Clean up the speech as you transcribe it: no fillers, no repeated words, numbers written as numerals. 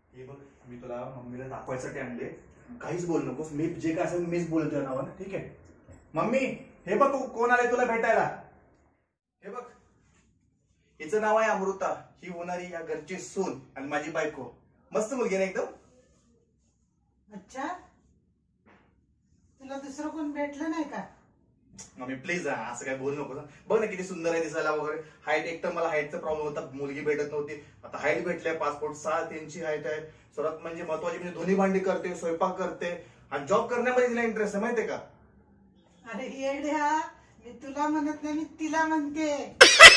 हे बघ, मी तुला मम्मीला दाखवायसाठी आणले, काहीच बोल नकोस, मी जे काय असेल मीच बोलतोय नावानं, ठीक आहे? मम्मी हे बघ कोण आले तुला भेटायला. हे बघ, हिचं नाव आहे अमृता, ही होणारी या घरची सून आणि माझी बायको. मस्त मुलगी ना एकदम. अच्छा, तुला दुसरं कोण भेटलं नाही का? मम्मी प्लीज असं काय बोलू नको. बघ ना किती सुंदर आहे दिसायला वगैरे. हाईट, एक तर मला हाईटचा प्रॉब्लेम होता, मुलगी भेटत नव्हती. आता हाईट भेटल्या, 5'6" हाईट आहे. सर्वात म्हणजे महत्वाची म्हणजे दोन्ही भांडी करते, स्वयंपाक करते आणि जॉब करण्यामध्ये तिला इंटरेस्ट आहे, माहितीये का? अरे येड्या, मी तुला म्हणत नाही, मी तिला म्हणते.